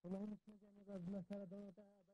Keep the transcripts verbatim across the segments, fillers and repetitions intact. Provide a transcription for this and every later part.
والله مش مجاني بعد ما صار دوت بلاش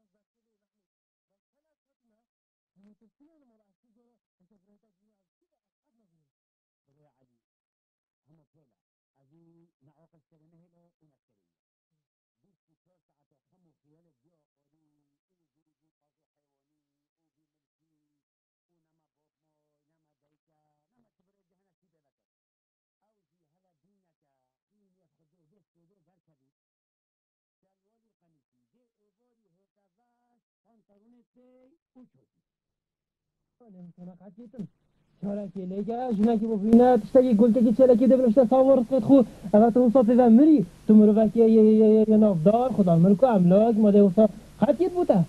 نزل تسلي أنا مرة أشوف أنت بريت الدنيا كذا أحد ما بيه بقول يا علي هم فعلا أبي نعوق السنة هنا ونكتري بس في ساعة هم خيال الجو قولي إيه جري جي قاضي حيواني أو بملكي ونما بوبمو نما دايكا نما تبرد هنا كذا لك أو في هذا دينك حين يأخذوا بس ودو بركبي شالولي قميصي جي إيبوري هكذا پانتالونتي وشوتي أنا متناقض جدا شاركي ليجا جناكي بفينا تشتكي قلت لك شاركي ده بنفس تصور خو أنا توصل في ذمري تمر بك يا يا يا يا نافدار خدا الملك أملاك ما ده وصل خاتي بوتا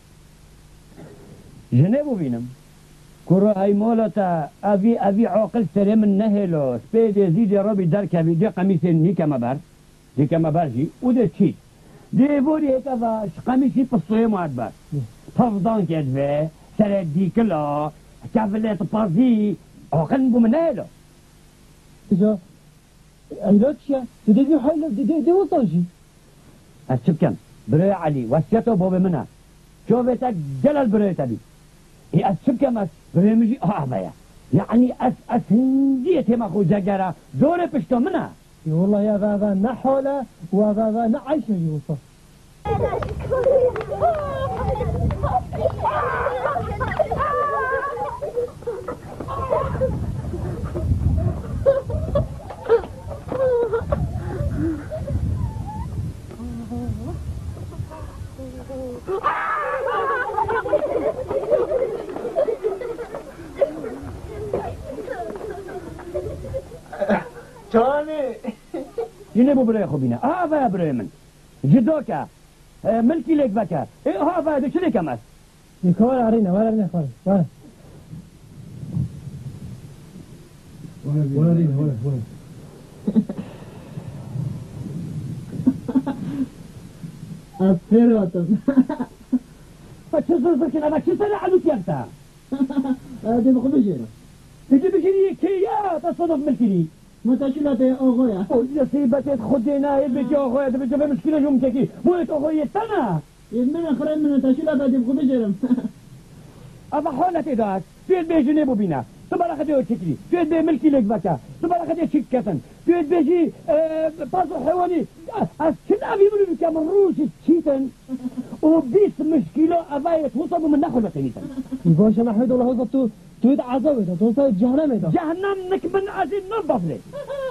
جنبو بينم كرة هاي مولتا أبي أبي عقل سري من نهلو سبيد زيد ربي دركبي دي قميصين نيكا مبار نيكا مبارجي وده تشيت دي بوري هكذا قميصي بصوي معدبار ففضان كدفه سردي كله كافلات بازي عقل نبو من نهلو إذا أيلاتشا تدي حيلة دي دي وصلشي السبكن بري علي وسيته بوبي منها شوفتك جلال بري تبي هي السبكن بري مجي اه بيا يعني أس أس هندية ما خو جاجرا دوري بشتو منها والله يا بابا نحولة وبابا نعيشه يوصل تاني جنبو بري خوبينا اه بيا بري من جدوكا آه ملكي ليك بكا ايه ها بيا دي شريك امس يكون عرينا ولا رينا خالص ولا ولا رينا ولا ولا أفرطم فتشزر سكنا ما تشزر علوك يبتا هذه مخبجرة تجي بجري كيا تصدف ملكي ما تشيلها يا أخويا نصيبة خدينا يبكي أخويا تبكي مشكلة يوم تكي موت أخويا تنا يمنا خرج من تشيلها بعد مخبجرة أبا حولة إداك في البيت جنبو بينا تبغى خديه تشكلي في البيت ملكي لك بكا تبغى خديه شكة في البيت جي بازو حيواني كنا بيقولوا لك من روش تشيتن وبيس مشكلة أبايت وصلوا من ناخذ بتنيتن يبغى شو محمد الله هو تو تو عذاب ده توصل جهنم ده جهنم نك من عزين نبض لي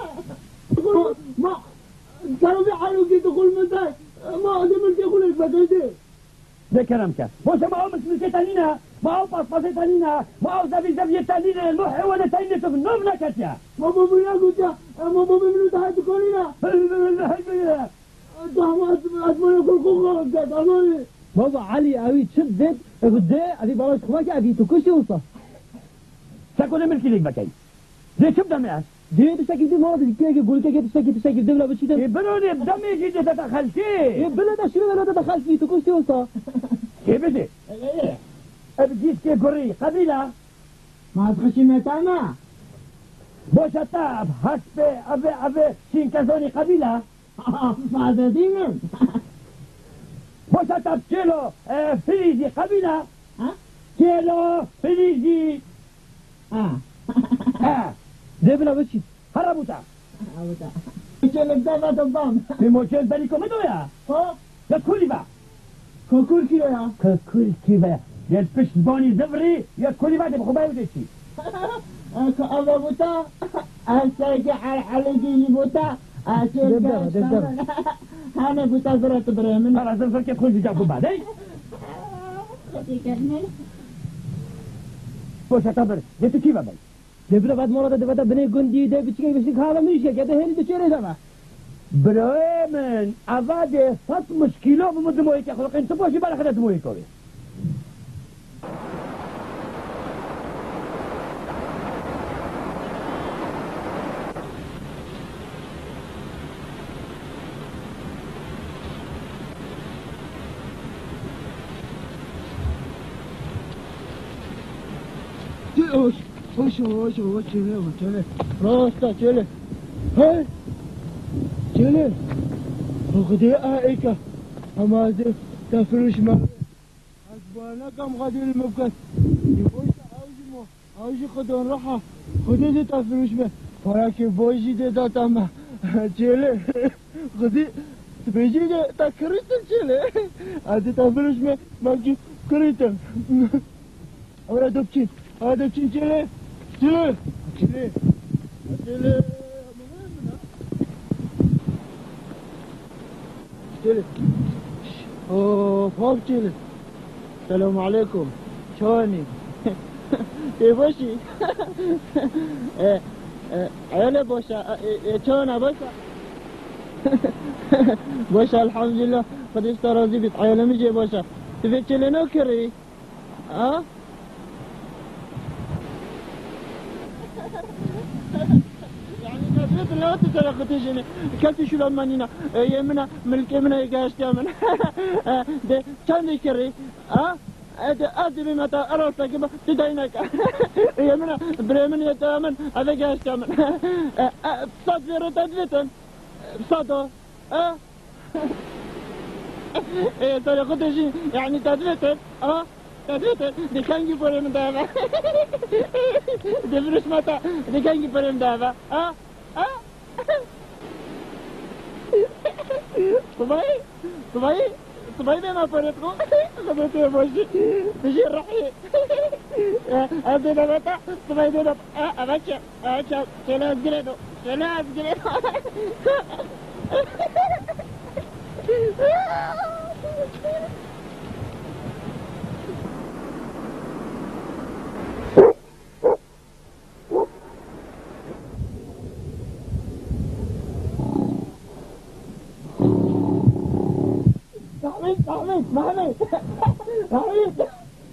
ما كانوا بيحاولوا يدخل من ده ما قدروا يدخلوا البداية ده كلامك بوش ما هو مسلسة تانينا ما هو باسباسة تانينا ما هو زبي زبي تانينا المح ولا تانينا في النوم نكتيا ما بابو يا جوتا ما بابو منو تحت كلنا هاي ده ما أسمع يقول كوكا ده تمامي بابا علي أبي تشدد قدام أبي بلاش خواك أبي تكشي وصل سكون ملكي ليك بكاي ليش تبدا معاش دي تشكي دي ما ادري كيف يقول كيف تشكي تشكي دبله بشيء يبروني بدم يجي تدخل فيه يبلا ده شنو ولا تدخل فيه تكشي وصل كيف بدي ابديس كي قري قبيله ما تخشي متانا بوش تاب حسب ابي ابي شين كزوني قبيله ما بدينا بوش تاب كيلو فيزي قبيله ها كيلو فيزي اه اه دبله بشيء هربوتا هربوتا كيلو ده تمام في موشن باليكو مدويا ها يا كولي با كوكول كيلو يا كوكول كيلو يا الفش بوني زفري يا كولي با بخباي ودشي أبا بوتا أسجع على جيلي بوتا دبدبة دبدبة أنا بوتا زرت بريمن أنا زرت كيف خلص جابوا بعد أي بوش تبر جت كيف بعد دبدبة بعد مرة دبدبة بني جندي ده بتشكي بس خاله مشي كده هني تشيله ده بريمن أبادي صت مشكلة بمدمويك يا خلق أنت بوش بالك ده دمويك أوي اوش اوش اوش اوش چله چله راستا چله هی چله خدای آئیکا حماده تفرش مرة أسبوعنا كم غادي المبكت يبوش عاوزي مو عاوزي خدون راحة خدي تفرش به فراكي بوجي ده تاما تشيله خدي تبيجي ده تكريت تشيله هذا تفرش به ماجي كريتم ورا دبچين هذا دبچين تشيله تشيله تشيله تشيله تشيله اوه فوق تشيله السلام عليكم شلونك ايه باشي عيالي باشا شلون باشا باشا الحمد لله قد اشترى زبط عيالي مجي باشا تبي تشيلي نوكري ها يعني نفرت لا تسرق تجيني كلت شو لما نينا يمنا ملك يمنا يقاش يمنا ده كان يكري ها أدري متى أرسل كذا تدينك يمنا بريمن يتامن هذا جاش تامن بصد زيرو تدفتن بصده اه ايه ترى قلت شيء يعني تدفتن اه تدفتن دي كان يجي بريمن دابا دي فلوس متى دي كان يجي بريمن دابا اه اه صباي صباي صباي ما فرقوا خذت يا بوشي تجي الرحيل هذا ده بتاع صباي ده اه ابشر ابشر شلاس جلده شلاس جلده محمد محمد محمد محمد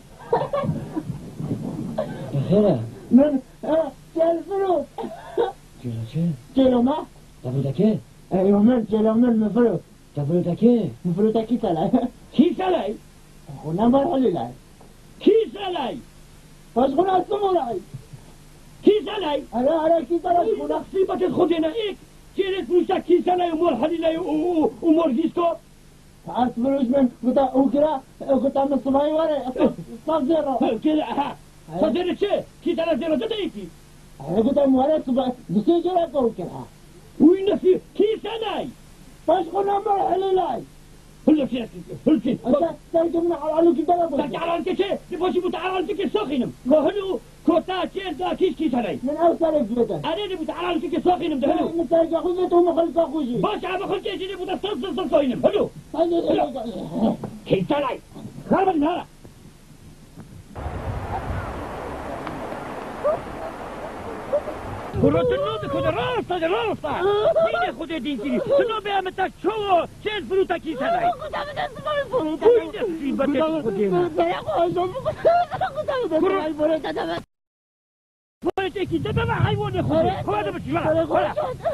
خيره من اه شيل فلوس شيلو شيل شيلو ما تفلوتك ايوه من شيلو من مفلوس تفلوتك مفلوسك كيس علي كيس علي خونا مرحلي لاي كيس علي فاش خونا اسمو لاي كيس علي انا انا كيس علي خونا نصيبك خدنا ايك شيلت فلوسك كيس علي ومور حليلي ومور ديسكو عاد فلوس من قطع وكرا قطع من الصباي ورا صار زيرو كذا ها صدر شيء كيس على زيرو تديكي انا قطع ورا الصباي بسي جرا كوكرا وين في كيس علي فاش خونا مرحلي لاي هلا في هلا في انت ترجمنا على كده ترجع على الكيس تبغى متعال على الكيس ساخنم كهلو كوتا كيس دا كيس كيس علي من اوصل جدا انا اللي متعال على الكيس ساخنم ده هلو انت ترجع خذته مخلص اخوجي باش عم اخذ كيس اللي بده تصل تصل صاينم هلو كيس علي خرب النهار كروت النود خد راسه راسه مين خد دينتي شنو بيعمل شو شيل فلوسك كيس علي وين نصيبك خدينا فلوسك كيس ده ما حيوان خد خد بس ولا ولا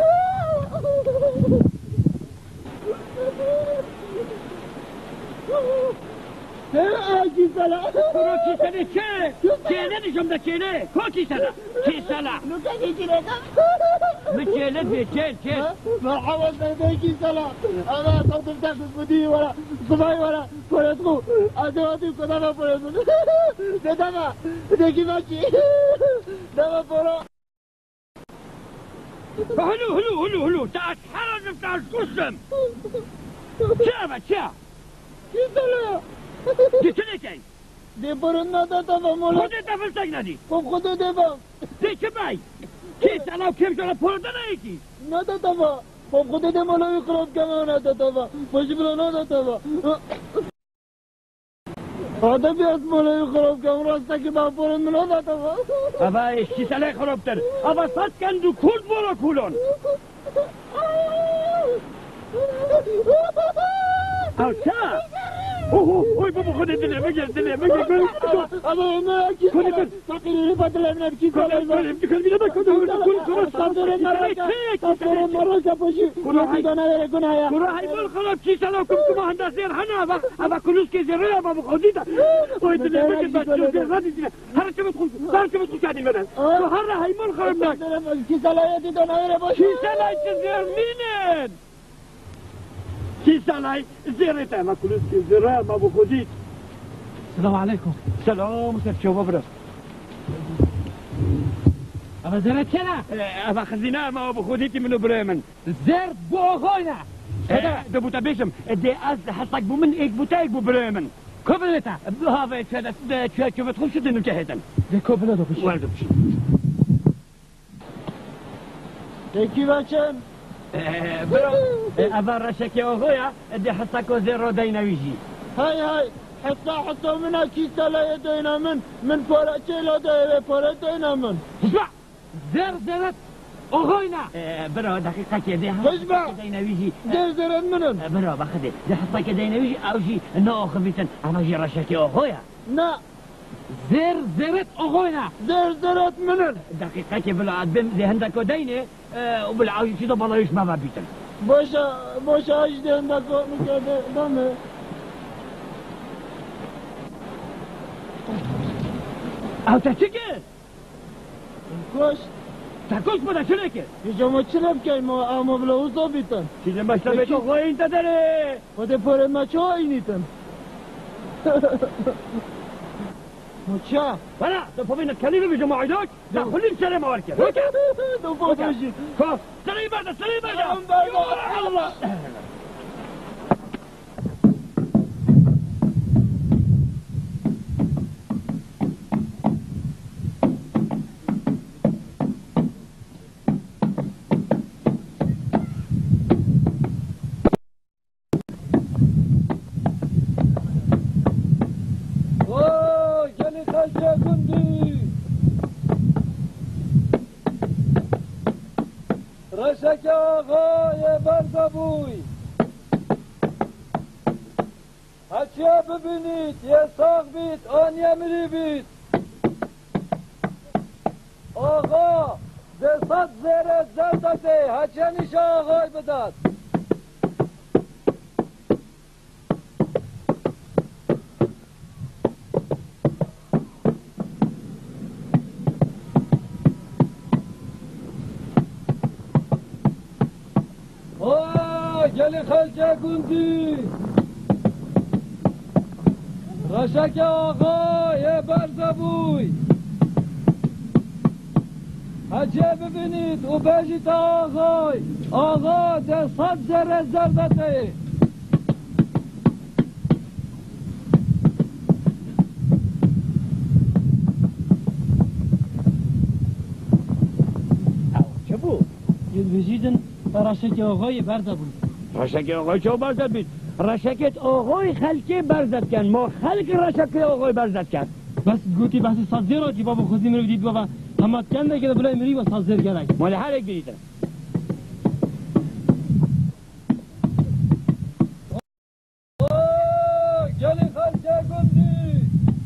اجي سلا كروت سنه كي كينه نجم ده كينه كوكي سنه كي سنه لو كان يجي لك مكينه بيتين كين مرحبا بيكي سلا انا صوت بتاعت بدي ولا صباي ولا فرقوا ادواتي كذا ما فرقوا ده ده ده كي ماشي ده ما فرق هلو هلو هلو هلو تعال حرج بتاع القسم شابا شا كي سلا تشنكي دي برنا ده ده مولا خذ انت في السجنه دي كم خذ ده بقى دي كباي كيس على وكيف جرى بولدنا ايكي نادا تبا كم خذ ده مولا يقرب كمان نادا تبا مش بلا نادا تبا هذا بيت مولا يقرب كمان راسك ما بورن من هذا تبا ابا ايش كيس على خربتر ابا صد كان دو كل بورا كولون او شا اوه اوه بابا خذ الدنيا بقى الدنيا بقى ابا ما اكيد خذ فقير بدل من ابكي خذ خذ كل كل كل صدر مرة صدر مرة كبشي كل انا يكون هيا كل هاي مال خلاص كيس على كم كم هندا زين هنا ابا ابا كلوس كي زين ابا بخديدا اوه الدنيا بقى بس زين هذه الدنيا هر شيء بتقول هر شيء بتقول قاعدين مثلا هر هاي مال خربنا كيس على يدي انا يا باشا كيس على زين مين کی سالای زیرته ما کلوس کی زیره ما بخودید. السلام عليكم. سلام سر شو ببرس. أبا زرت كنا؟ أبا خزينة ما بخوديتي منو بريمن. زرت بو أخوينا. هذا ده بوتا بيشم دي أز حصك بو من إيك بوتايك بو بريمن. كوبلتا. هذا تشهد تشهد شو بتخش دينو جهدا. ده كوبلا ده بشي. والده بشي. تكي باشن. برو أبا رشك يا أخويا دي حصك وزيرو دينويجي. هاي هاي. حتى حتى من كيسة لا يدينا من من فرق لا دايرة فرق دينا من. اسمع. زر زرت أخوينا. برو دقيقة كده. اسمع. دينويجي. زر زرت منن. برو باخده دي حصك دينويجي أو شيء إنه أخبيتن أنا جي رشك يا أخويا. لا. زر زرت أخوينا. زر زرت منن. دقيقة كده بلا عدم ذي عندك دينه وبالعاوي كده بالله يسمع ما بيتن. باشا باشا ايش ده عندك كده دمه. أو تشكر كوش تكوش بدا شلكه يجا ما تشلب كاي ما اما بلا وصابيتن شيء ما شلبك أخوي أنت دري وده فور ما شو عينيتن مچا ولا تفهمين الكلمة بجماعة دوك تقولين سلام عليكم دو فوتوشي كوف سلام برد سلام برد الله رشک آقای برزبوی هرچه ببینید یه ساق بید آن یمری بید آقا دستات زیر زردته هرچه نیشه آقای بداد گلی خلچه گوندی رشک آقای برزبوی هچه ببینید او بجید آقای آقا دستات زر زردته چه بود؟ یه بجیدن رشک آقای برزبوی رشک آقای چه برزد بید؟ رشکت آقای خلکه برزد کن ما خلک رشک آقای برزد کن بس گوتی بحثی سازی را جی بابا خودی میرو دید بابا همات کنده که بلای میری و سازی گرک مال هر یک بیدن گلی خلچه گندی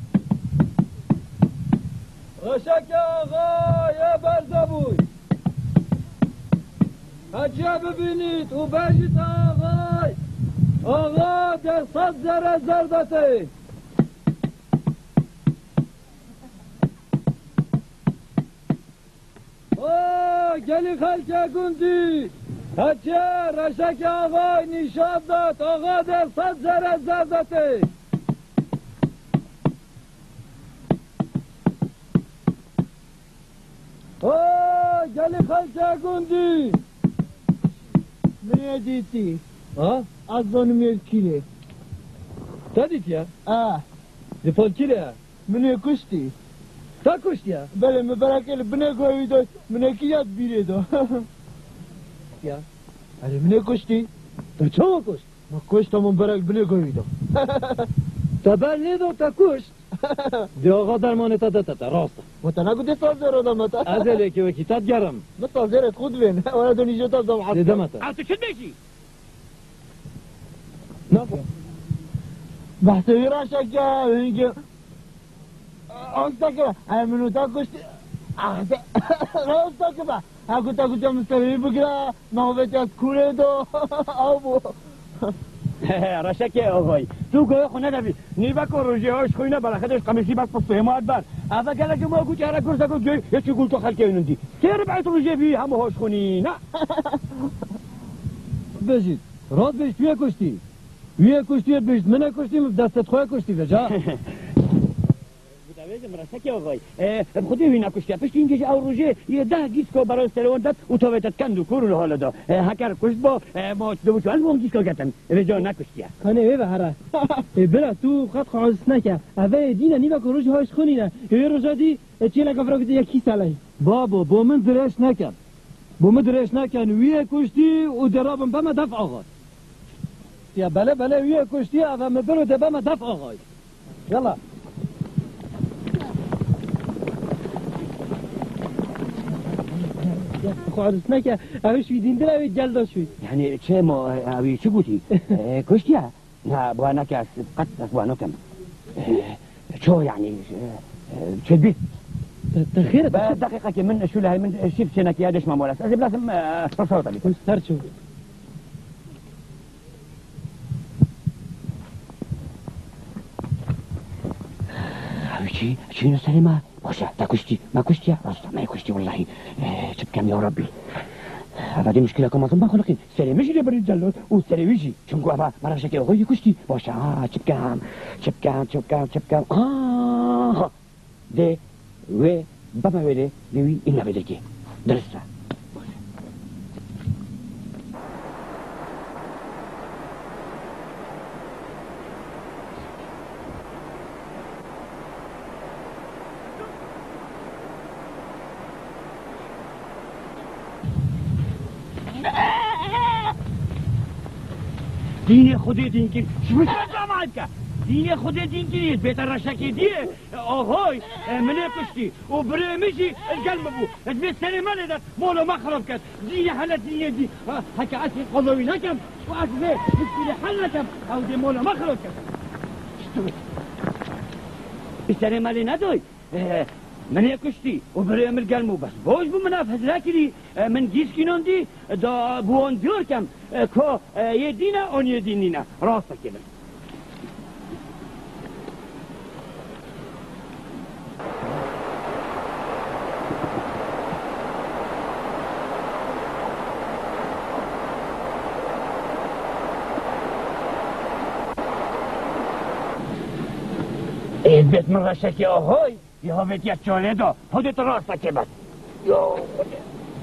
رشک آقای برزبوی هچه ببینید او بجید آقای آقا در صد زر زردته آه گلی خلکه گندی هچه رشک آقای نشاب داد آقا در صد زر زردته آه گلی خلکه گندی منی دیتی ها از دونم کیله تا دیتی اه دفال کیله منی کشتی تا کشتی بله مبارکل بنه گویی داد منی کیات بیره داد یا آره منی کشتی تا چه کشت ما کشتم مبارک بنه گویی داد تا بله داد تا کشت دی آقا درمان تا داد تا راست متنا گفته ساز رو دام تا از که وکی تا گرم مت زیرت خود بین ولا دونی جو تا دام حد دمت انت شد میشی نه بحث راشك هيك أنتك أنا منو تاكوش أنتك بقى أكو تاكوش مستوي بكرة ما هو بيتك كوره دو أبو رشک آقای تو گوی خونه نبی نیبا که روژه هاش خوینه برای خودش قمیسی بس پس فهمات بر اما گله که ما گوچه هره کرسه کن جوی یکی گول تو خلکه اینوندی که ربعیت روژه بی همه هاش خونی نه بجید راست بیش توی کشتی توی کشتی بیش من کشتی دستت خواه کشتی بجا بودویز مرسکی آقای خودی وی نکشتی پشتی اینکه او روژه یه ده گیسکو برای سروان داد او تاویتت کند و کورو حالا دا هکر کشت با ما دو چوان بون گیسکو گتن بجا نکشتی کنه وی بهره برا تو خط خواهست نکه اوه دینه نیمه که روش هاش خونی نه یه روژا دی چیه نگه فرا کتی یکی ساله بابا با من درش نکن با من درش نکن وی کشتی و درابم بما دفع آقای یا بله بله وی کشتی اوه مبرو ده بما دفع آقای یلا خواهست نکه اوه شوی دین دل اوه جلدا شوی یعنی چه ما اوی چه گوتی کشتی ها نه با نکه قد با نکم چو يعني چه بیت تخير دقيقة كي من شو لهي من شيف شنك يا دش ما مولاس أجيب لازم تصوت عليك مستر شو شي شي نسالي ما خوشة تا كشتي ما كشتي راستا ما كشتي والله تبكم يا ربي هذا دي مشكلة كم أظن بخلقين سري مش اللي بريد دلوت وسري ويجي شنقو أبا مرة شكل غوي كشتي باشا آه تبكم تبكم تبكم تبكم آه ده و بابا ويلي لوي إنا بدكي درسته دینی خودی دینکی شو زمان که دینی خودی دینکی بیت رشکی دیه آهای منی کشتی و بره میشی القلب بو ادمی سری من داد مولو ما خراب کرد دینی حالت دینی دی هک اصلی قضاوی نکم و اصلی مشکلی حل نکم او دی مولو ما خراب کرد سری مالی ندای من کشتی و برای من گلمو بس باش بو منافذ لکری من گیس کنون دی دا بوان دیور کم که یه دینه اون یه دینی نه راست کنم این بیت من رشکی آهای یه ها بیت یک چاله دا خودت راست که بس یا خودت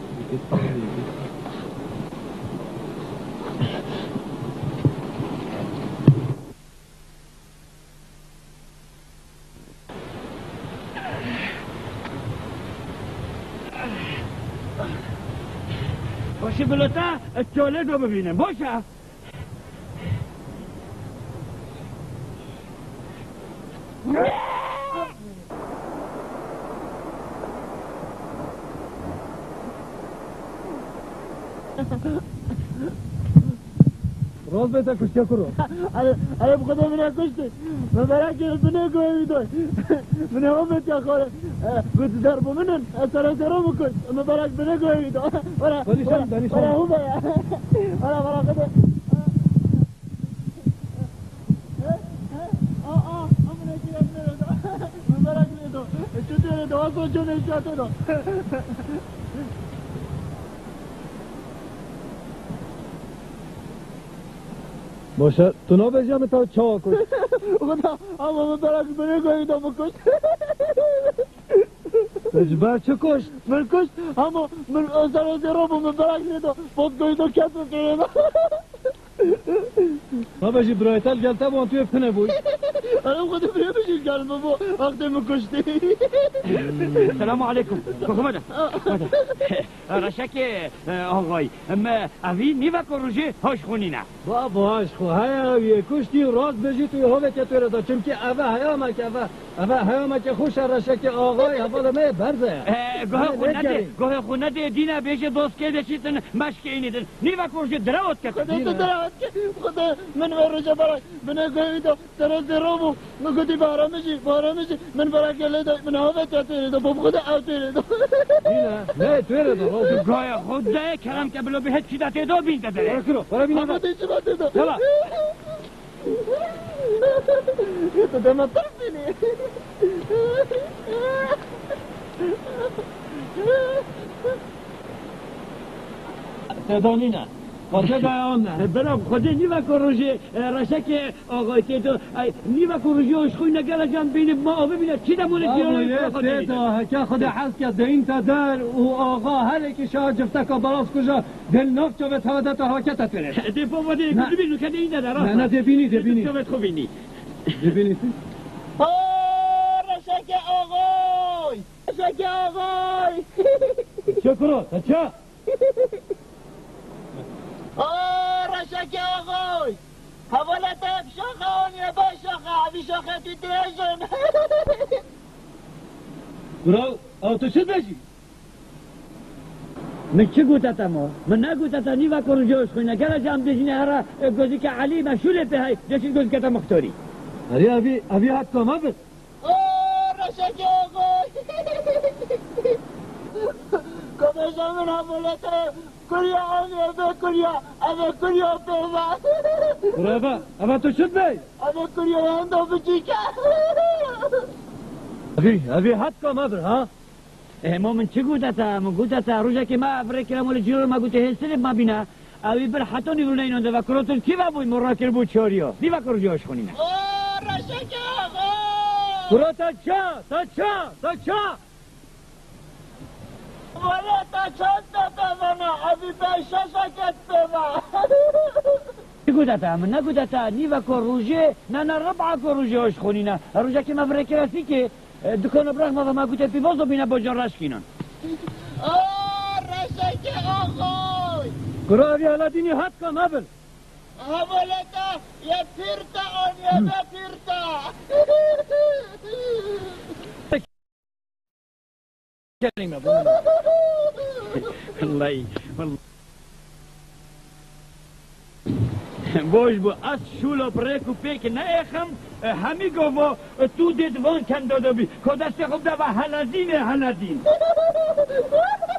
باشه بلوتا چاله دو ببینم باشه راز بیتا کشتی کرو اره بخدا منه کشتی من برای که بنه گوه میدوی منه هم بیتا خواه گوت در بمنن سر سرا بکن من برای که بنه گوه میدوی برای دانیشان دانیشان برای هم بایا برای برای خدا آه آه همونه که رفنه دو من برای که دو چطوره دو آسان چون اشتاته دو باشه تو نا بجیم تا چا کش خدا اما من برای که بنه گوه میدوی بکش اجبر چه کش من کش اما من سر سرا با من برای که دو فوت گوی دو کت بکنه دو ما بجی برایتل گلتا بان توی افتنه بوی أنا خود بري بشي قال بابا أخذ مكشتي السلام عليكم كوكمدا رشك آقای اما اوی نیو کروجه هاش خونینا بابا هاش خو هیا وی کشتی راست بجی توی هوا که تو ردا چون که اوه هیا ما که اوه اوه هیا ما که خوش رشک آقای حوالا می برزه گاه خونده گاه خونده دینا بیش دوست که دشیتن مشک اینیدن نیو کروجه دراوت که خدا دراوت که خدا من ورجه برای من گویی دو سر سرامو من گفتی بارا میشی بارا میشی من برای کلی دو من هوا تا توی دو باب خدا او توی دو دینا نه توی ردا گاه خود کلام که بلو به هیچ چی داته دو بین داره برا کرو برا بینا اما دیچه باته دو یلا یه تو دم ترسینی تدانینا خاطر دایان نه برام خود نیوه کروژه رشک آقای تیتو نیوه کروژه اشخوی نگره جان بین ما آبه بینه چی دمونه آقای تیتو هکه خود حس که دین تا در و آقا هر ایکی شاه جفته که براز کجا دل نفت چوبت هوده تا حاکتت کنه دی بابا دی کدو بینو که دی نداره نه نه دی بینی دی بینی چوبت خوب بینی دی بینی رشک آقای رشک آقای شکرو تا چه؟ آه رشک آقای حوالت شاخه آنیه با شاخه عوی شاخه تو درشن برو او تو شد بشی؟ من چه گوتتا ما؟ من نگوتتا نیوه کروژه اشخوی نگره جان بجینه هر گوزی که علی مشهوله به های دشید گوزی که تا مختاری اری اوی اوی حد کامه بس آه رشک آقای کمشا من حوالت کریا آنیه به کریا اوه کریا پیما برو اوه اوه تو شد بی اوه کریا هندو بچیکه اوی اوی حد کامه بر ها ما من چه گوتتا؟ من گوتتا روزا که ما افرکرم ولی جیرو ما گوته هستنه ما بینا اوی بر حتی نیرونه اینونده و کروتون کی با بوی مراکر بود چوریا نیوه کروژه اشخونینه آه رشک آقای برو تا چه؟ تا چه؟ تا چه؟ ولی تا چند تا بمانه اوی بیشه شکت پیما گوتتا من نگوتتا نیوه کروژه نه نه ربع کروژه اشخونینه روزا که ما فرکرسی که دکان برخ ما و ما گوته پیوازو بینه با جان رشکینان آه رشک آقای برو اوی حالا دینی حد کامه بر حوالتا یه پیرتا آن یه پیرتا کلمه بمونه والله والله بوش بو از شولو پریکو پیک نه اخم همی گو تو دیدوان کن دادو بی که دست خوب ده و هلدین هلدین